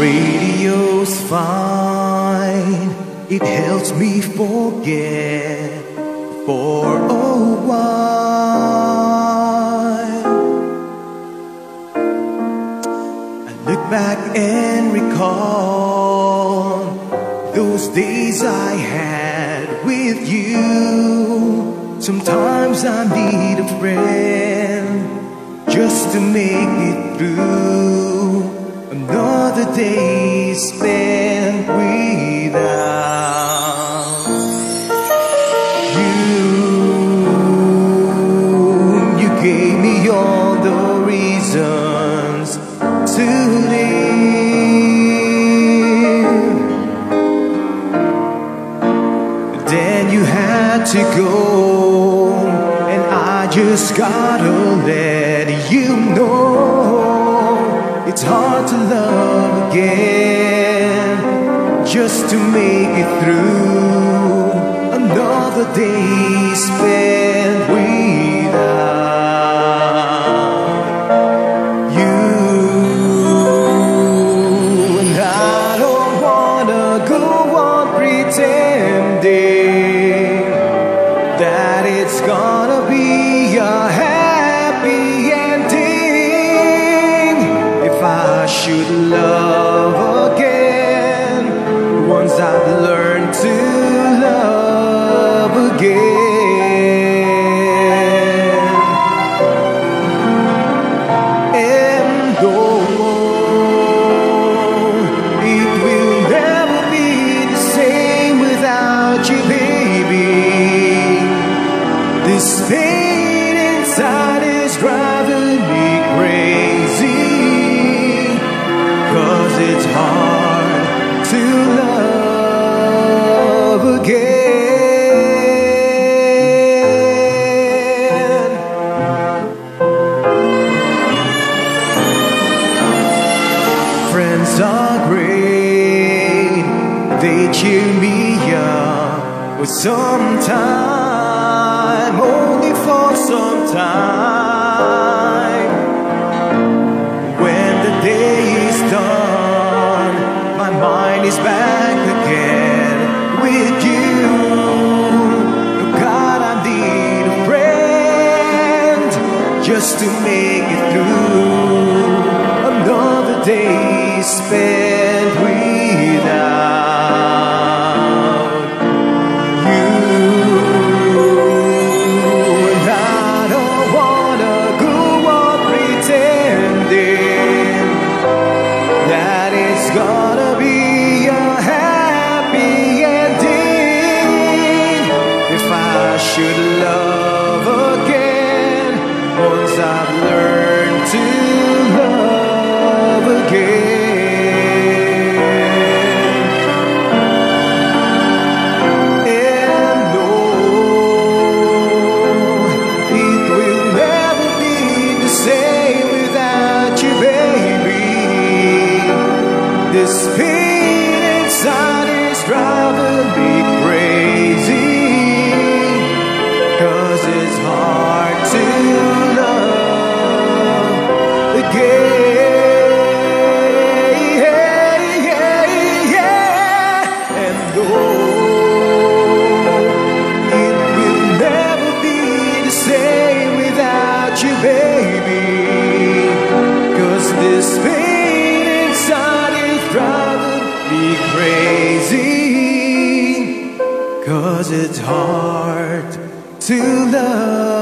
radio's fine, it helps me forget for a while. I look back and recall those days I had with you. Sometimes I need a friend just to make it through another day spent without you. You gave me all the reasons to live. Then you had to go, and I just gotta let you know it's hard to love again, just to make it through another day spent without you. And I don't wanna go on pretending that it's gonna be a happy ending. If I should love again, once I've learned to love again. And though it will never be the same without you, baby, this pain inside is driving me crazy, 'cause it's hard to love again. Friends are great, they cheer me up with some time, only for some time. When the day is done, my mind is back again with you. Oh God, I need a friend just to make it through another day spent without you. And I don't wanna go on pretending that it's gonna be a happy ending. If I should love again, once I've learned to love again. And no, it will never be the same without you, baby. This pain inside is driving me crazy, 'cause it's hard to love again. And though it will never be the same without you, baby, 'cause this pain inside is driving me crazy, 'cause it's hard to love